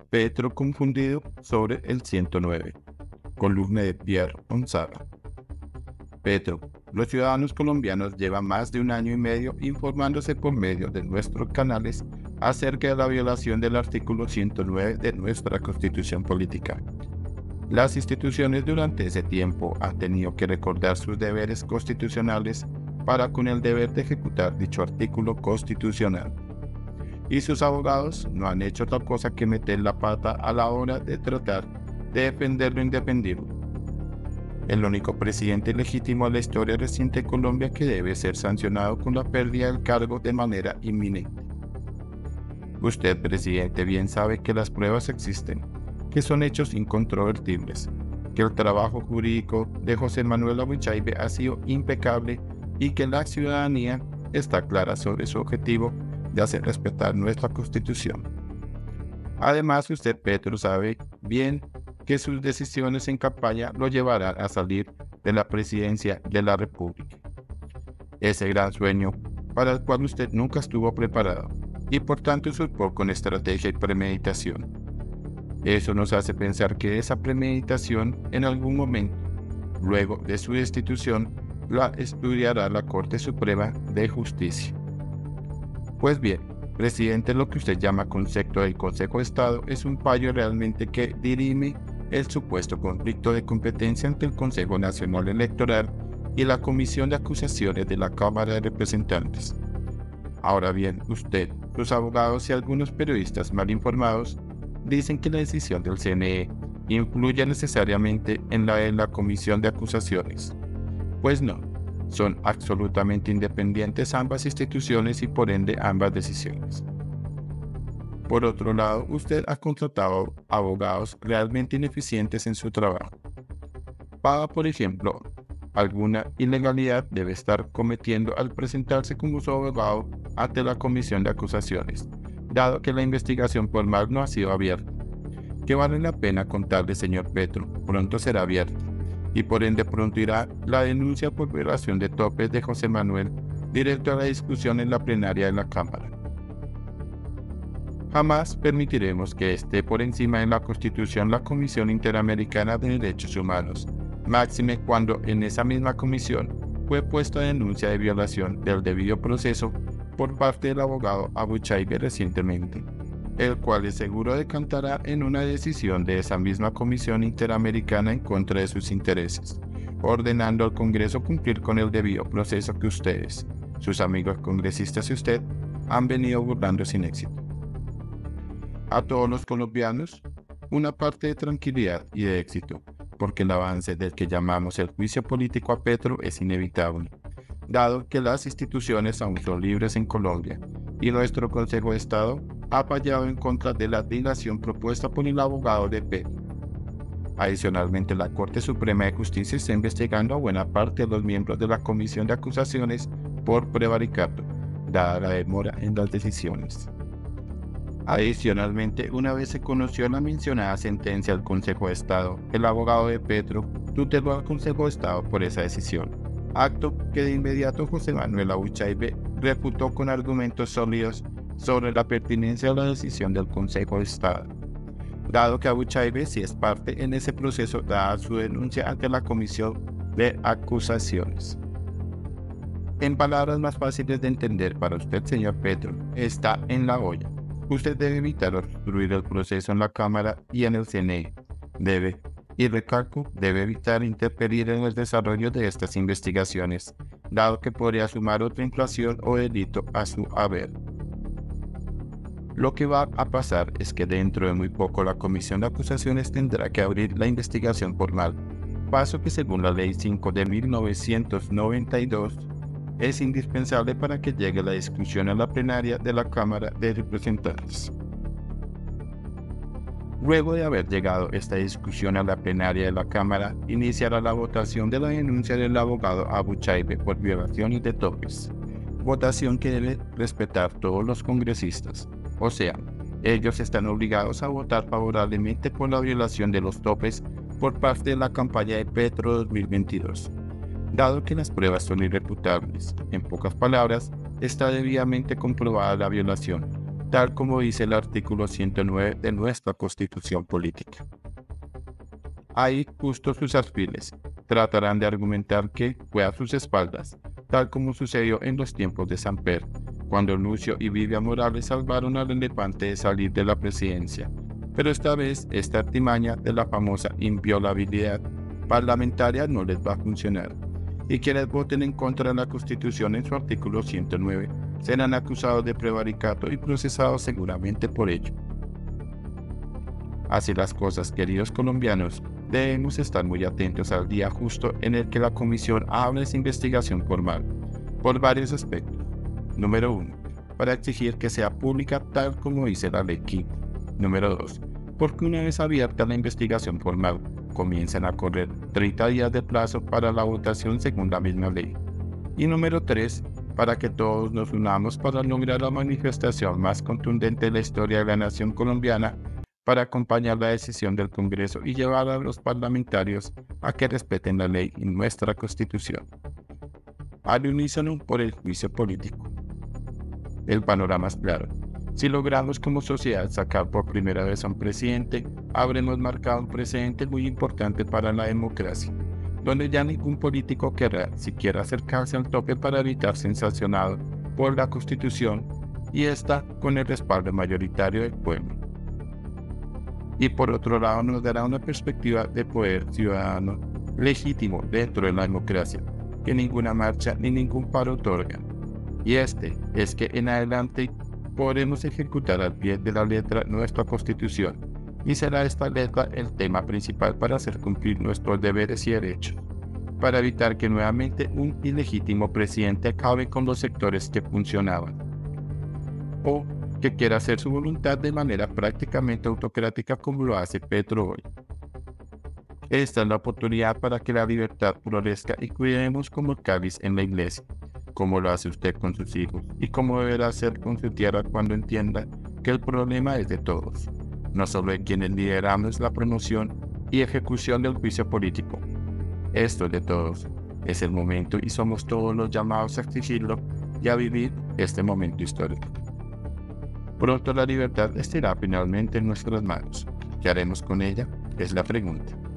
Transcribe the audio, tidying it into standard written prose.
Petro confundido sobre el 109. Columna de Pierre Gonzaga. Petro, los ciudadanos colombianos llevan más de un año y medio informándose por medio de nuestros canales acerca de la violación del artículo 109 de nuestra Constitución Política. Las instituciones durante ese tiempo han tenido que recordar sus deberes constitucionales para con el deber de ejecutar dicho artículo constitucional. Y sus abogados no han hecho otra cosa que meter la pata a la hora de tratar de defender lo indefendible. El único presidente legítimo de la historia reciente de Colombia que debe ser sancionado con la pérdida del cargo de manera inminente. Usted, presidente, bien sabe que las pruebas existen, que son hechos incontrovertibles, que el trabajo jurídico de José Manuel Abuchaibe ha sido impecable y que la ciudadanía está clara sobre su objetivo de hacer respetar nuestra Constitución. Además, usted, Petro, sabe bien que sus decisiones en campaña lo llevarán a salir de la presidencia de la República. Ese gran sueño para el cual usted nunca estuvo preparado y por tanto usurpó con estrategia y premeditación. Eso nos hace pensar que esa premeditación en algún momento, luego de su destitución, la estudiará la Corte Suprema de Justicia. Pues bien, presidente, lo que usted llama concepto del Consejo de Estado es un fallo realmente que dirime el supuesto conflicto de competencia entre el Consejo Nacional Electoral y la Comisión de Acusaciones de la Cámara de Representantes. Ahora bien, usted, sus abogados y algunos periodistas mal informados dicen que la decisión del CNE influye necesariamente en la de la Comisión de Acusaciones. Pues no, son absolutamente independientes ambas instituciones y por ende ambas decisiones. Por otro lado, usted ha contratado abogados realmente ineficientes en su trabajo. Paga, por ejemplo, alguna ilegalidad debe estar cometiendo al presentarse como su abogado ante la Comisión de Acusaciones, dado que la investigación formal no ha sido abierta. Que vale la pena contarle, señor Petro, pronto será abierta, y por ende pronto irá la denuncia por violación de topes de José Manuel directo a la discusión en la plenaria de la Cámara. Jamás permitiremos que esté por encima de la Constitución la Comisión Interamericana de Derechos Humanos, máxime cuando en esa misma comisión fue puesta denuncia de violación del debido proceso por parte del abogado Abuchaibe recientemente, el cual es seguro decantará en una decisión de esa misma Comisión Interamericana en contra de sus intereses, ordenando al Congreso cumplir con el debido proceso que ustedes, sus amigos congresistas y usted, han venido burlando sin éxito. A todos los colombianos, una parte de tranquilidad y de éxito, porque el avance del que llamamos el juicio político a Petro es inevitable, dado que las instituciones aún son libres en Colombia y nuestro Consejo de Estado ha fallado en contra de la dilación propuesta por el abogado de Petro. Adicionalmente, la Corte Suprema de Justicia está investigando a buena parte de los miembros de la Comisión de Acusaciones por prevaricato, dada la demora en las decisiones. Adicionalmente, una vez se conoció la mencionada sentencia del Consejo de Estado, el abogado de Petro tuteló al Consejo de Estado por esa decisión, acto que de inmediato José Manuel Abuchaibe refutó con argumentos sólidos sobre la pertinencia de la decisión del Consejo de Estado, dado que Abuchaibe sí es parte en ese proceso dada su denuncia ante la Comisión de Acusaciones. En palabras más fáciles de entender para usted, señor Petro, está en la olla. Usted debe evitar obstruir el proceso en la Cámara y en el CNE. Debe evitar interferir en el desarrollo de estas investigaciones, dado que podría sumar otra infracción o delito a su haber. Lo que va a pasar es que dentro de muy poco la Comisión de Acusaciones tendrá que abrir la investigación formal, paso que según la Ley 5 de 1992 es indispensable para que llegue la discusión a la plenaria de la Cámara de Representantes. Luego de haber llegado esta discusión a la plenaria de la Cámara, iniciará la votación de la denuncia del abogado Abuchaibe por violaciones de topes, votación que debe respetar todos los congresistas, o sea, ellos están obligados a votar favorablemente por la violación de los topes por parte de la campaña de Petro 2022. Dado que las pruebas son irrefutables, en pocas palabras, está debidamente comprobada la violación, tal como dice el artículo 109 de nuestra Constitución Política. Ahí justo sus alfiles tratarán de argumentar que fue a sus espaldas, tal como sucedió en los tiempos de Samper, cuando Lucio y Vivian Morales salvaron al elefante de salir de la presidencia. Pero esta vez, esta artimaña de la famosa inviolabilidad parlamentaria no les va a funcionar, y quienes voten en contra de la Constitución en su artículo 109 serán acusados de prevaricato y procesados seguramente por ello. Así las cosas, queridos colombianos, debemos estar muy atentos al día justo en el que la comisión abre esa investigación formal, por varios aspectos. Número 1. Para exigir que sea pública tal como dice la ley quinta. Número 2. Porque una vez abierta la investigación formal, comienzan a correr 30 días de plazo para la votación según la misma ley. Y número 3. Para que todos nos unamos para lograr la manifestación más contundente de la historia de la nación colombiana, para acompañar la decisión del Congreso y llevar a los parlamentarios a que respeten la ley y nuestra Constitución. Al unísono por el juicio político. El panorama es claro. Si logramos como sociedad sacar por primera vez a un presidente, habremos marcado un precedente muy importante para la democracia, donde ya ningún político querrá siquiera acercarse al tope para evitar ser sancionado por la Constitución y esta con el respaldo mayoritario del pueblo. Y por otro lado nos dará una perspectiva de poder ciudadano legítimo dentro de la democracia, que ninguna marcha ni ningún paro otorga. Y este es que en adelante podremos ejecutar al pie de la letra nuestra Constitución, y será esta letra el tema principal para hacer cumplir nuestros deberes y derechos, para evitar que nuevamente un ilegítimo presidente acabe con los sectores que funcionaban, o que quiera hacer su voluntad de manera prácticamente autocrática como lo hace Petro hoy. Esta es la oportunidad para que la libertad florezca y cuidemos como el cáliz en la iglesia, como lo hace usted con sus hijos y como deberá hacer con su tierra cuando entienda que el problema es de todos, no solo de quienes lideramos la promoción y ejecución del juicio político. Esto es de todos, es el momento y somos todos los llamados a exigirlo y a vivir este momento histórico. Pronto la libertad estará finalmente en nuestras manos. ¿Qué haremos con ella? Es la pregunta.